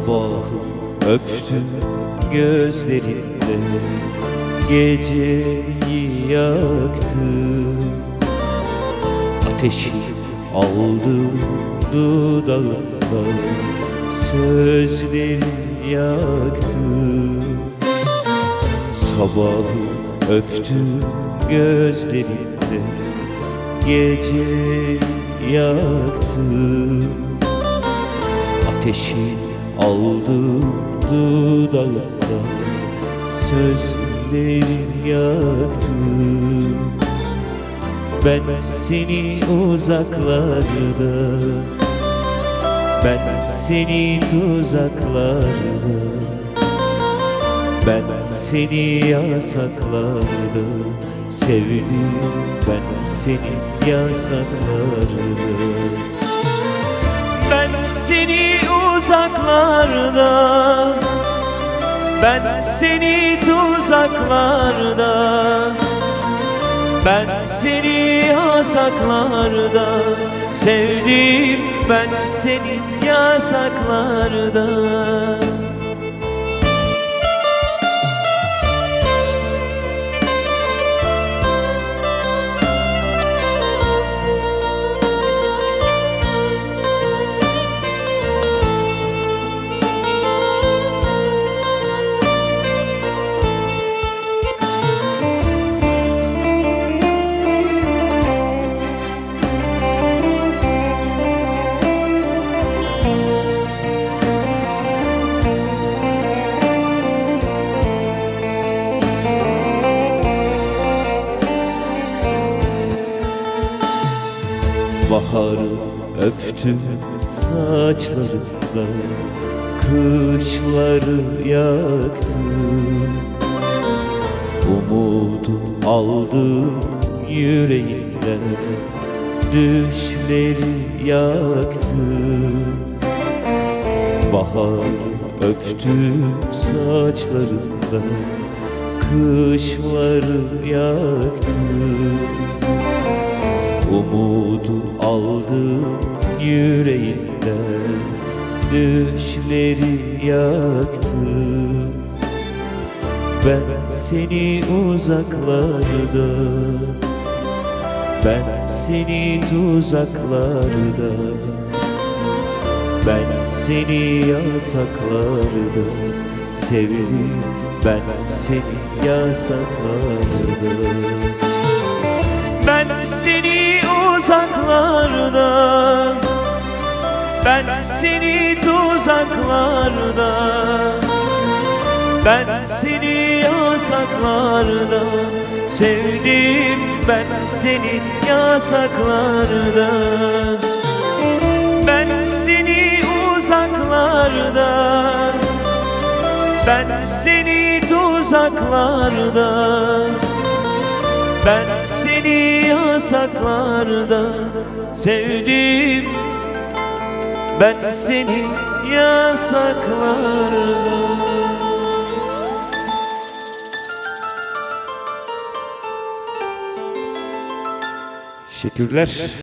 Sabahı öptüm gözlerinde, geceyi yaktım. Ateşi aldım dudağımdan, sözleri yaktım. Sabahı öptüm gözlerinde, geceyi yaktım. Ateşi aldım dudağımdan, sözleri yaktım. Ben seni uzaklarda, ben seni tuzaklarda, ben seni yasaklarda sevdim, ben seni yasaklarda. Ben seni uzaklarda, ben seni tuzaklarda, ben seni yasaklarda sevdim, ben seni yasaklarda. Baharı öptüm saçlarında, kışları yaktım. Umudu aldım yüreğimden, düşleri yaktım. Baharı öptüm saçlarında, kışları yaktım. Umudu aldım yüreğimden, düşleri yaktım. Ben seni uzaklarda, ben seni tuzaklarda, ben seni yasaklarda sevdim, ben seni yasaklarda. Ben seni uzaklarda, ben seni tuzaklarda, ben seni yasaklarda sevdim, ben seni yasaklarda. Ben seni uzaklarda, ben seni tuzaklarda, ben seni yasaklarda sevdim, ben seni yasaklarda. Teşekkürler.